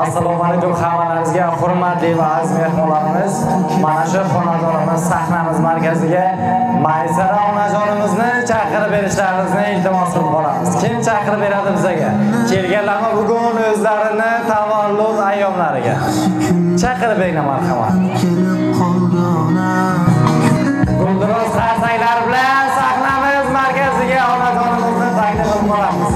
Assalomu alaykum hammalaringizga, hurmatli va aziz mehmonlarimiz. Mana shu xonadonimiz sahnamiz markaziga Maysara onajonimizni chaqirib berishlaringizni iltimos qilib qolamiz. Kim chaqirib beradi bizga? Kelganlarni bugun o'zlarini tavallud ayyomlariga chaqirib beringlar marhamat. Gulduros qarsanglar bilan sahnamiz markaziga onajonimizni taklif qilib qolamiz.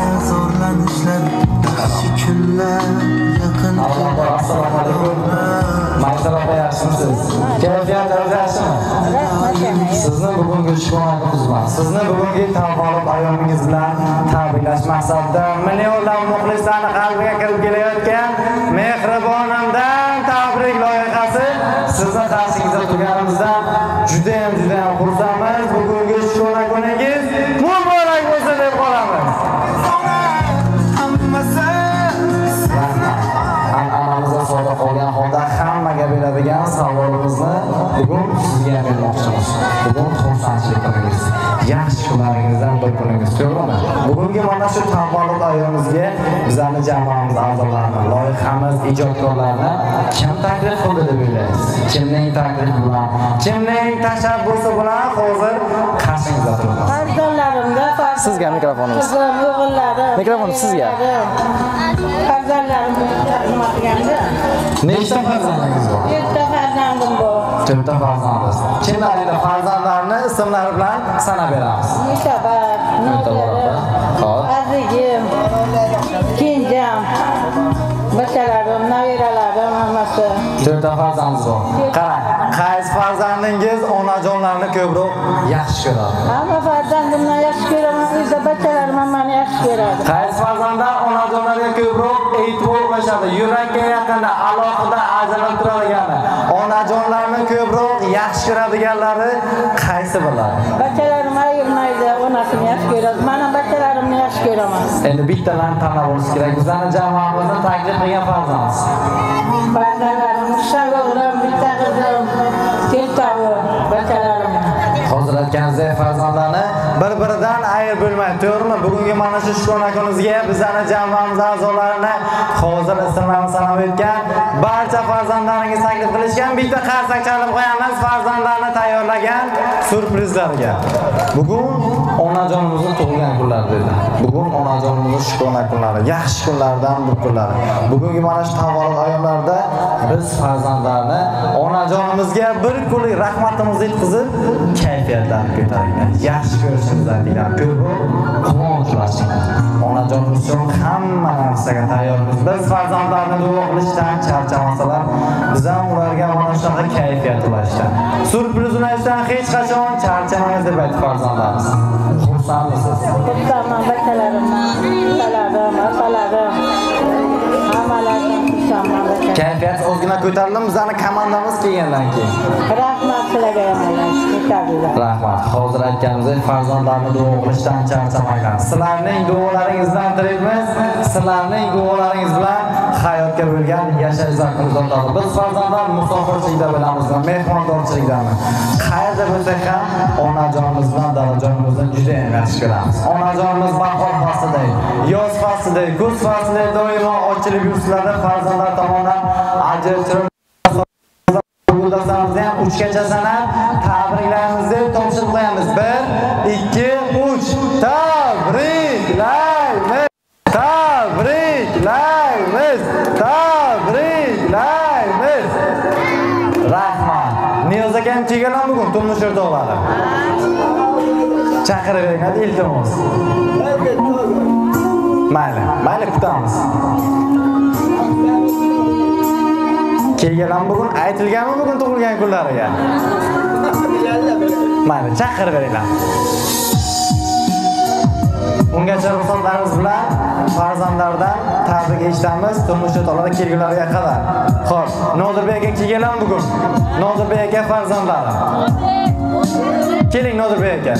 Assalomu alaykum. Maysara opa yaxshimisiz? Kayfiyatingiz yaxshimi? Sizni bugungi shikoyatingiz bilan, sizni bugungi tavallud ayyomingiz bilan tabriklash maqsadida millionlab muxlislarning qalbiga kirib kelayotgan Mehribonimdan tabrik loyihasi sizni qarshingizda turganimizdan juda ham xursandmiz. Bugungi shikoyat kuningiz muborak bo'lsin deb qolamiz. Anamizga sodiq qolgan holda hammaga beradigan savolimizni bugun sizga bermoqchimiz. Bugun xursandchilik kuningiz, yaxshi kunlaringizdan bir kuningiz, to'g'rimi? Bugungi mana shu tavallud ayyomimizga bizning jamoamiz a'zolarini, loyihamiz ijodkorlarini kim taklif qildi deb o'ylaysiz? Kimning taklifi bilan, kimning tashabbusi bilan hozir qarshingizda turibmiz? Farzandlarimda Sizga mikrofonimiz. O'g'illarim. Mikrofon sizga. Farzandlarim nima qilganda? Nechta farzandingiz bor? 4 ta farzandim bor. 4 ta farzandingiz. Kimlarning farzandlarini ismlari bilan sanab beramiz? Musabat, Nodirim, Azizim, Kenjam, bachalarim, nabiralarim hammasi. 4 ta farzandingiz bor. Qarang, qaysi farzandingiz onajonlarni ko'proq yaxshi ko'radi? Hamma farzandimni yaxshi ko'raman, o'zda bachalarim hammani yaxshi ko'radi. Qaysi farzandlar onajonlarga ko'proq e'tibor qilishadi, yurakka yaqinda, alohida ajralib turadigani? Onajonlarni ko'proq yaxshi ko'radiganlari qaysi bo'ladi? Bachalarim ayirmaydi, onasini yaxshi ko'radi. Mana bachalarimni yaxshi ko'raman. Endi bittalarni tanlab olish kerak. Bizning jamoamizni taklif qilgan farzandimiz. Farzandlarim, o'g'lim, bitta qizim, to'rttavi bachalarim. Hozir aytganingizdek farzandlarni bir-biridan ayirib bo'lmaydi, to'g'rimi? Bugungi mana shu shukona kunimizga bizning jamoamiz a'zolarini hozir ismlarini sanab o'tgan barcha farzandlaringiz taklif qilishgan. Bitta qarsak chalib qo'yamiz farzandlarni tayyorlagan surprizlarga. Bugun onajonimizning tug'ilgan kunlari dedi. Bugun onajonimizning shukona kunlari, yaxshi kunlardan bir kunlari. Bugungi mana shu tavallud ayyomlarida biz farzandlarni onajonimizga bir kunlik rahmatimizni yetkazib, kayfiyatlarni ko'taringlar. Yaxshi ko'rishingizdan dilerim. Ko'proq quvonch ulashinglar. Onajonimiz uchun hamma narsaga tayyormiz. Biz farzandlarni duo qilishdan charchamasalar, biz ham ularga mana shunaqa kayfiyat ulashdan, surpriz ulashdan hech qachon charchamaymiz deb aytdi farzandlarimiz. Xursandmisiz? Xursandman, bachalarimdan, qizalarim, opalarim, hammalarim xursandman. Kayfiyat ozgina ko'tarildi bizning komandamiz kelgandan keyin. Rahmat sizlarga ham. Rahmat. Hozir aytganimizdek farzandlarni duo qilishdan charchamanglar. Sizlarning duolaringizdan tirikmiz. Sizlarning duolaringiz bilan hayotga bo'lgan yashash zavqimiz ortadi. Biz farzandlar musofirchilikda bilamiz, mehmondorchilikdami. Qayerda bo'lsak ham onajonimiz bilan dadajonimizni juda ham yaxshi ko'ramiz. Onajonimiz bahor faslida, yoz faslida, kuz faslida doimo ochilib yursizlar, farzandlar tomonidan ajralib Guldastamizni ham 3 gacha sanab tabriklarimizni topshirib qo'yamiz. 1, 2, 3. Tabriklaymiz. Tabriklaymiz. Tabriklaymiz. Rahmat. Niyoz akam kelganlar bugun turmush o'rtoqlari. Chaqirib bering, hadi iltimos. Mayli kutamiz. Kelganlar bugun aytilganmi bugun tug'ilgan kunlariga? Mayli, chaqirib beringlar. Ungacha ruxsatlaringiz bilan farzandlardan tabrik eshitamiz, turmush o'rtoqlari kelgunlariga qadar. Xo'p, Nodirbek aka kelganlar bugun. Nodirbek aka farzandlari. Keling Nodirbek aka.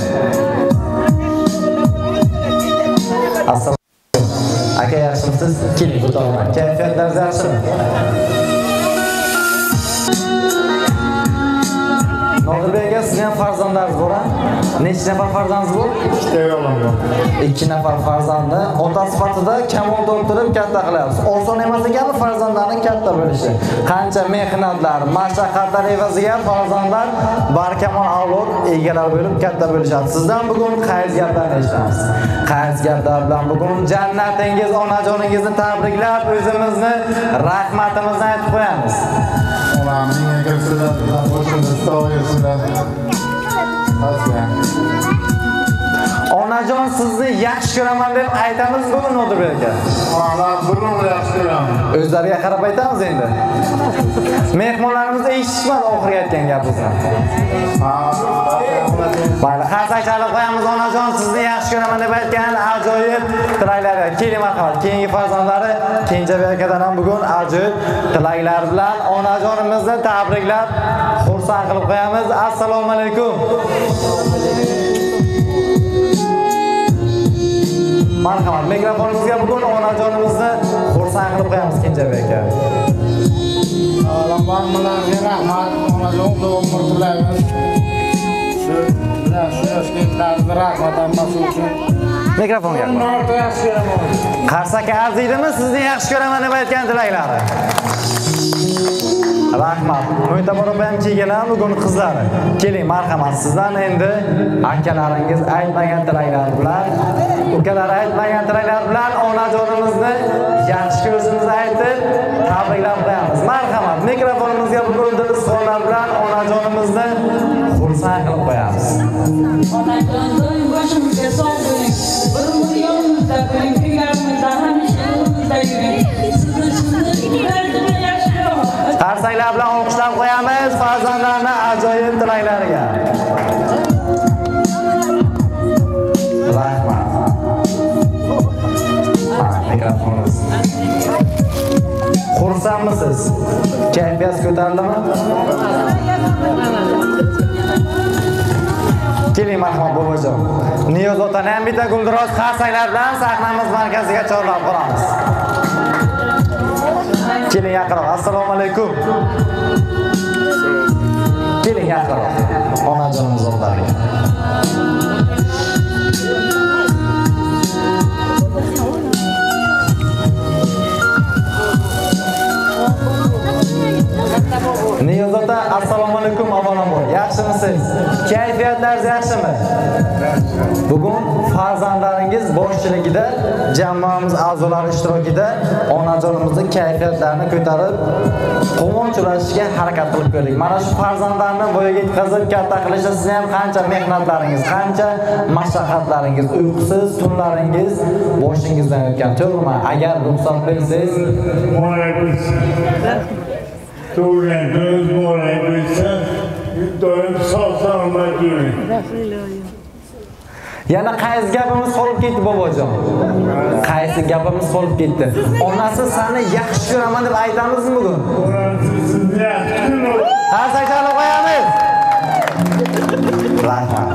Assalomu alaykum. Aka yaxshimisiz? Keling, o'tirib. Kayfiyatlaringiz yaxshimi? Nodirbekga sizning ham farzandlaringiz bor-a? Necha nafar farzandingiz bor? 2 o'g'lim bor. 2 nafar farzandni ota sifatida kamol o'tirib katta qilyapsiz. Oson emas ekan farzandlarning katta bo'lishi. Qancha mehnatlar, mashaqqatlar evaziga farzandlar barkamol avlod egalari bo'lib katta bo'lishadi. Sizdan bugun qaysi gaplarni eshitamiz? Qaysi gaplar bilan bugun jannatingiz, onajoningizni tabriklab, o'zimizni rahmatimizni aytib qo'yamiz. Ularning egasidan boshini stoyisidan. Onajon sizni yaxshi ko'raman deb aytamiz bugun Nodirbek aka. Ular birini yaxshi ko'raman. O'zlariga qarab aytamiz endi. Mehmonlarimiz eshitishmadi oxirgi aytgan gapingizni. Mayli, qarsak chalib qo'yamiz onajon sizni yaxshi ko'raman deb aytgan ajoyib tilaklarga. Keling marhamat. Keyingi farzandlari Kenjabek akadan ham bugun ajoyib tilaklar bilan onajonimizni tabriklab, xursand qilib qo'yamiz. Assalomu alaykum. Marhamat, mikrofonimizga bugun onajonimizni xursand qilib qo'yamiz Kenjabek aka. Avvalambor rahmat, onajon umr tilaymiz. Shu yoshliklarga rahmat hammasi uchun. Mikrofonga. Qarsak arziydimi sizni yaxshi ko'raman deb aytgan tilaklari? Rahmat. Mo'tabarop ham kelgan bugun qizlari. Keling, marhamat, sizdan endi akalaringiz aytmagan tilaklar bilan, ukalar aytmagan tilaklar bilan onajonimizni yaxshi ko'rishimizni aytib, tabriklab qo'yamiz. Marhamat, mikrofonimizga bugun dilizxonlar bilan onajonimizni xursand qilib qo'yamiz. Onajon doim boshimizga sog' bo'ling. Bir umr yonimizda bo'ling, kunlarimizda hamisha yonimizda yuring. Sizni yaxshi ko'raman. Qarsaklar bilan olqishlab qo'yamiz farzandlarni ajoyib tilaklariga. Rahmat. Mikrofonimiz. Xursandmisiz? Kayfiyat ko'tarildimi? Keling marhamat bobojon. Niyoz otani ham bitta guldiroz qarsaklar bilan sahnamiz markaziga chorlab qolamiz. Keling yaqinroq. Assalomu alaykum. Keling yaqinroq. Onajonimiz oldlariga. Niyoz ota, assalomu alaykum avvalambor. Yaxshimisiz? Kayfiyatlaringiz yaxshimi? Bugun farzandlaringiz boshchiligida, jamoamiz a'zolari ishtirokida onajonimizning kayfiyatlarini ko'tarib, quvonch ulashishga harakat qilib ko'rdik. Mana shu farzandlarni voyaga yetkazib katta qilishda sizning ham qancha mehnatlaringiz, qancha mashaqqatlaringiz, uyqusiz tunlaringiz boshingizdan o'tgan, to'g'rimi? Agar ruxsat bersangiz, Tug'ilgan kuniz bo'lay bo'lsa, doim sog'-salomat yuring. yana qaysi gapimiz qolib ketdi bobojon? Qaysi gapimiz qolib ketdi? Onasi seni yaxshi ko'raman deb aytamizmi bugun? Sizni yaxshi ko'raman. Qarsak chalib qo'yamiz. Rahmat.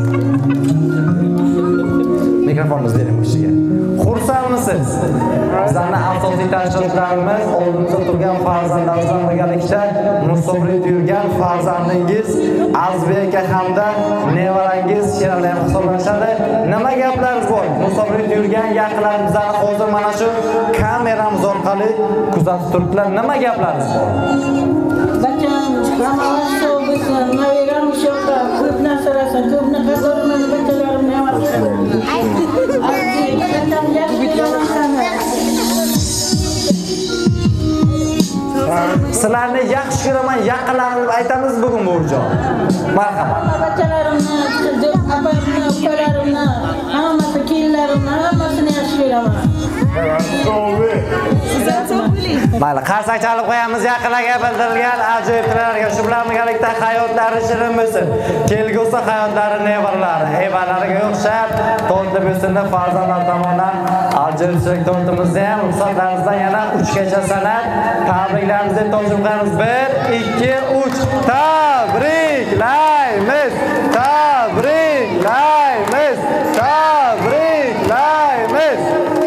Mikrofonimiz bering o'shiga. Xursandmisiz? Bizlarning asosiy tashkilotlarimiz oldimizda turgan farzandlarimizdan birgalikda musobaqada yurgan farzandingiz Azbek aka hamda nevarangiz Sherali ham hisoblanishadi. Nima gaplarimiz bor? Musobaqada yurgan yaqinlarimizdan hozir mana shu kameramiz orqali kuzatib turibdilar. Nima gaplarimiz bor? Bacham, hammasi sog' bo'lsin, naviram sho'ta, ko'p narsalarsa, ko'p naqadorman bachalarim nevarasi. Sizlarni yaxshi ko'raman, yaqinlarim deb aytamiz bugun buvijon. Marhamat. Bachalarimni, opamni, ukalarimni, hammasi kelinlarimni, hammasini yaxshi ko'raman. Mayli, qarsak chalib qo'yamiz yaqinlarga bildirilgan ajoyib tillarga. Shu bilan birgalikda hayotlari shirin bo'lsin. Kelgusi hayotlari nevaralari, evalariga o'xshab to'ntib bo'lsin deb farzandlar tomonidan ajoyib tortimizni ham ruxsatlarimizdan yana 3 gacha sanab tabriklarimizni topshirib qo'yamiz. 1, 2, 3. Tabriklaymiz. Tabriklaymiz. Tabriklaymiz.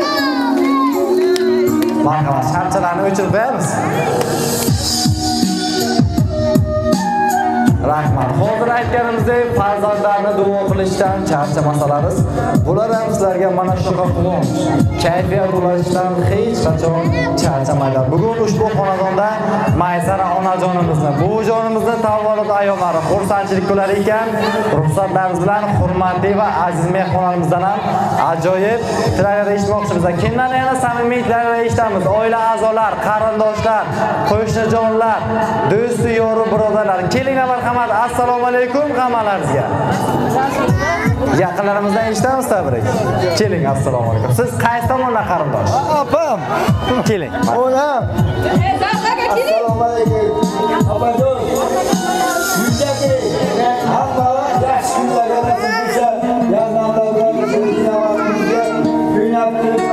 Marhamat, shamchalarni o'chirib qo'yamiz. Rahmat. Hozir aytganimizdek, farzandlarni duo qilishdan charchamasangiz, bular ham sizlarga mana shunaqa quvonch, kayfiyat ulashishdan hech qachon charchamaydi. Bugun ushbu xonadonda Maysara onajonimizni, buvijonimizni tavallud ayyomlari xursandchilik qilar ekan. Ruxsatlarimiz bilan hurmatli va aziz mehmonlarimizdan ham ajoyib tilaklar eshitmoqchimiz. Kimdan yana samimiy tilaklar eshitamiz? Oila a'zolar, qarindoshlar, qo'shnijonlar, do'sti, yo'ri, birodarlar. Kelinglar marhamat. Assalomu alaykum hammalaringizga. Yaqinlarimizdan eshitamiz tabrik. Keling, assalomu alaykum. Siz qaysi tomondan qarindosh? Opam. Keling. Onam. Assalomu alaykum. Opajon. Yuzaki. Hamma yaxshi kunlarga nasib etsin. Yazmamda bilan sizlarga kunlar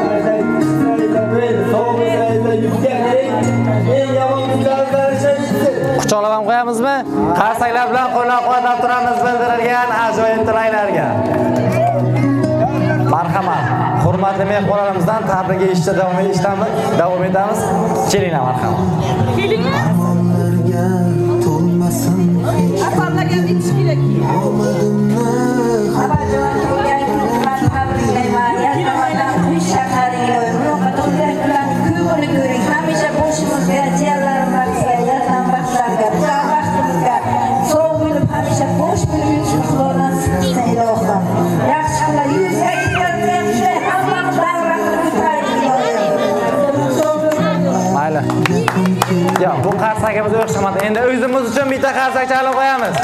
Quchoqlab qo'yamizmi? Qarsaklar bilan qo'llab-quvvatlab turamiz bildirilgan ajoyib tilaklarga. Marhamat. Hurmatli mehmonlarimizdan tabrik eshitishda davom etamiz. Kelinglar marhamat. Kelinglar. Asallarga yetish kerak. Hamisha boshimizga jiyanlarim maqsadlar ham baxtlarga, baxtimizga sog' bo'lib hamisha bosh bo'lib yurishimiz nasib etsin ilohim. Yaxshi kunlar yuzga yaxshi hammamiz davralarni ko'tarib Mayli. Ya, bu qarsakimiz o'xshamadi. Endi o'zimiz uchun bitta qarsak chalib qo'yamiz.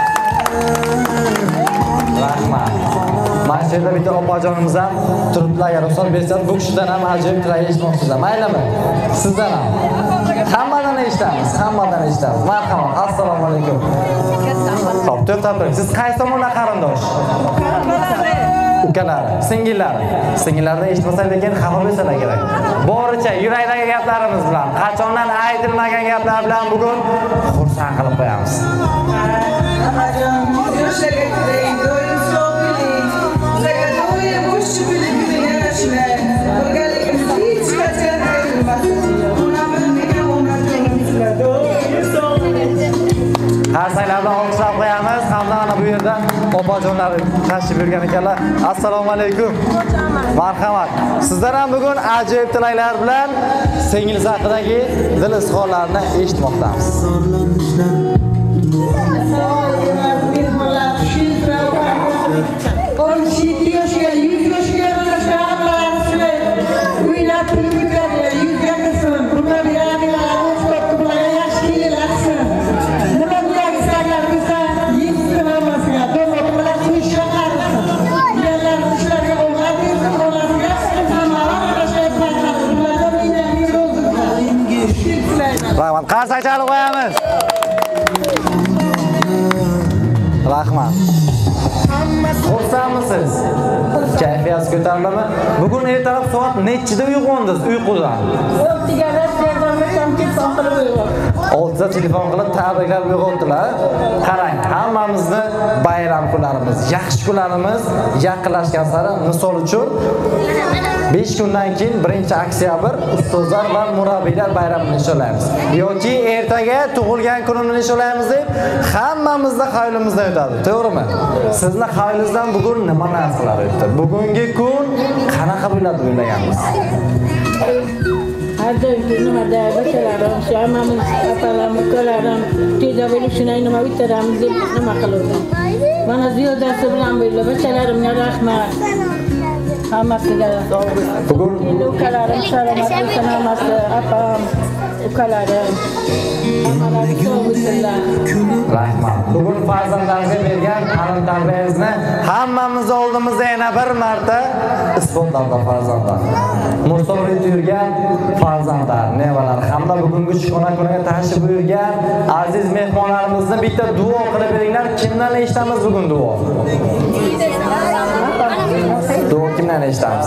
Rahmat. Mana shu yerda bitta opajonimiz ham turiblar, ruxsat bersangiz, bu kishidan ham ajoyib tilak eshitmoqchimiz. Maylimi? Sizdan ham. Hammadan eshitamiz, hammadan eshitamiz. Marhamat. Assalomu alaykum. Xo'p, tabrik. Siz qaysi tomondan qarindosh? Ukalari, singillari. Singillarni eshitmasak lekin xafa bo'lsalar kerak. Boricha yurakdagi gaplarimiz bilan, qachondan aytilmagan gaplar bilan bugun xursand qilib qo'yamiz. Qarsaklarni olqishlab qo'yamiz. Hamda mana bu yerda opajonlar tashrif buyurgan ekanlar. Assalomu alaykum. Marhamat. Sizlar ham bugun ajoyib tilaklar bilan singilsiz haqidagi dil izhorlarini eshitmoqdamiz. Rahmat. Qarsak chalib qo'yamiz. Rahmat. Xursandmisiz? Kayfiyat ko'tarilami? Bugun ertalab soat nechida uyg'ondingiz uyqudan? 6da telefon qilib tabriklab uyg'ondilar. Qarang, hammamizni bayram kunlarimiz, yaxshi kunlarimiz yaqinlashgan sari misol uchun 5 kundan keyin 1-oktyabr ustozlar va murabbiylar bayramini nishonlaymiz. Yoki ertaga tug'ilgan kunimni nishonlaymiz deb hammamizning xaylimizdan o'tadi. To'g'rimi? Sizning xaylingizdan bugun nima narsalar o'tdi? Bugungi kun qanaqa bo'ladi o'ylaganmiz? Adoyim nimada bachalarim, hammamiz apalarim, ukalarim tezda bo'lishini nima bitaramiz deb nima qiluvdim. Mana ziyodasi bilan bo'ldi. Bachalarimga rahmat. Hammasiga bugun ukalarim salomat bo'lsin, hammasi apam, ukalarim. Hammalari sog' bo'lsinlar. Rahmat. Bugun farzandlarimizga bergan ta'lim-tarbiyangizni hammamiz oldimizda yana bir marta isbotladi farzandlar. Musobaqada yurgan farzandlar, nevalar hamda bugungi shukona kuniga tashrif buyurgan aziz mehmonlarimizni bitta duo qilib beringlar. Kimdan eshitamiz bugun duo? Duo kimdan eshitamiz?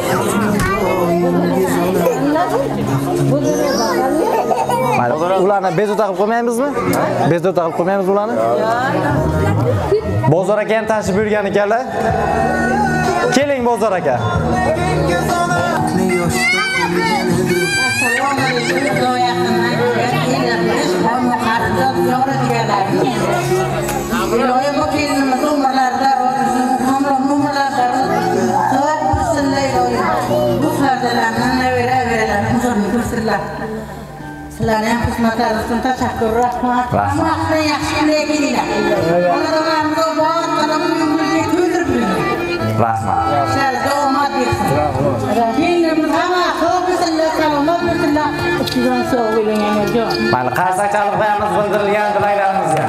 Ularni bezovta qilib qo'ymaymizmi? Bezovta qilib qo'ymaymiz ularni? Bozor aka ham tashrif buyurgan ekanlar. Keling Bozor aka. Assalomu alaykum. Do'yaqindan kelganmiz. Qonun qarzdor yora deganlarni. Iloyim bu kelinimiz umrlarda, umrlarda savob bo'lsinlar iloyim. Bu fardalarni navara-navaralarni huzurni ko'rsinlar. Sizlarga ham xizmatlaringizdan tashakkur, rahmat. Hammasini yaxshi qilayliklar. Onalarimiz obod, qadamini umrga to'ldirib qo'ying. Rahmat. Sizlarga omad bersin. Kelinimiz hamma sog' bo'lsinlar, salomat bo'lsinlar. Sizdan sog' bo'ling anajon. Mayli, qarsak chalib qo'yamiz bildirilgan tilaklarimizga.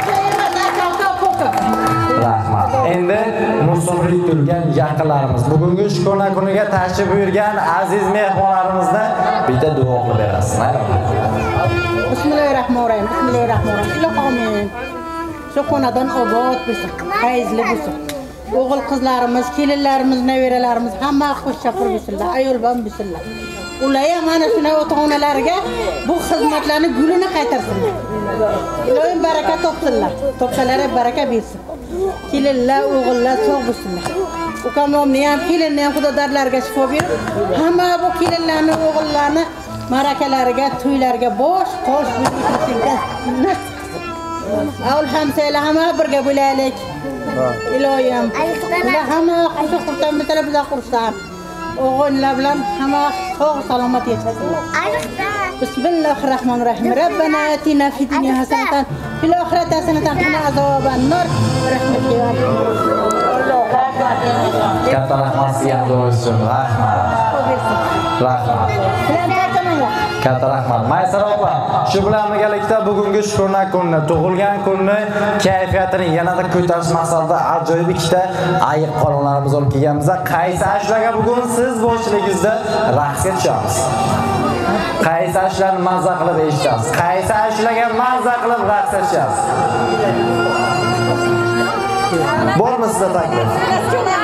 Rahmat. Endi musofirlik turgan yaqinlarimiz, bugungi shukona kuniga tashrif buyurgan aziz mehmonlarimizni bitta duo qilib berasiz. Bismillahirrahmanirrahim. Bismillahirrahmanirrahim. Ilohim. Shu xonadan obod bo'lsin, fayzli bo'lsin. O'g'il qizlarimiz, kelinlarimiz, nevaralarimiz hamma xushchaqir bo'lsinlar, ayolban bo'lsinlar. Ular ham mana shunday ota-onalariga bu xizmatlarni gulini qaytarsinlar. Ilohim baraka topsinlar. Topsalari baraka bersin. Kelinlar, o'g'illar sog' bo'lsinlar. Ukamomni ham, kelinni ham Xudo darlariga shifo berib, hamma bu kelinlarni, o'g'illarni marakalariga, to'ylariga bosh qosh bo'lib Avul hamsaylar hamma birga bo'laylik. Ilohim. Ular hamma xushxurdan bitirib biza qursin. O'g'illar bilan hamma sog' salomat yashasınlar. Bismillahirrahmanirrahim. Rabbana atina fid dunya hasanatan fil oxirati hasanatan wa qina azoban nar. Rahmatka ya Katta rahmat sizga bo'lsin. Rahmat. Rahmat. Katta rahmat. Maysar opa, shu bilan birgalikda bugungi shukona kunni, tug'ilgan kunni kayfiyatini yanada ko'tarish maqsadida ajoyib ikkita ayiq qolonlarimiz olib kelganmiz. Qaysi ashulaga bugun siz boshchiligingizda raqsga tushamiz? Qaysi ashulani mazza qilib eshitamiz? Qaysi ashulaga mazza qilib raqsga tushamiz? Bormi sizda taklif?